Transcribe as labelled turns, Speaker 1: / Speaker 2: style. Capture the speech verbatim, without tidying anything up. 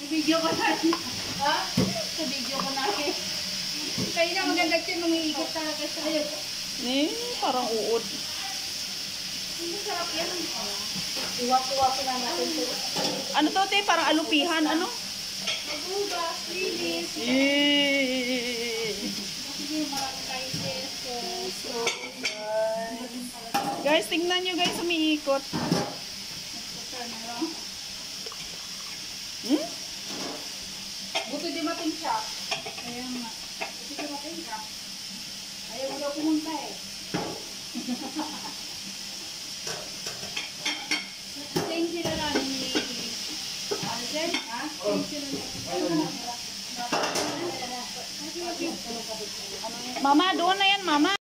Speaker 1: Video ko natin. Ha? Sa video ko natin. Kaya na maganda siya nung iikot talaga siya.
Speaker 2: Eh, parang uod.
Speaker 1: Hindi sarap yan. Iwak-iwak na natin ito.
Speaker 2: Ano to, te? Parang alupihan, ano?
Speaker 1: Magugas, linis.
Speaker 2: Eh.
Speaker 1: Sige, marami kayo peso. So,
Speaker 2: Guys, tingnan nyo guys, umiikot. Hmm?
Speaker 1: buti di mating siya. Kaya nga. Buti di mating siya. Ayaw mo daw pumunta eh. Thank you na lang ni Alden, ha? Thank you na lang.
Speaker 2: Mama, doon na yan, mama.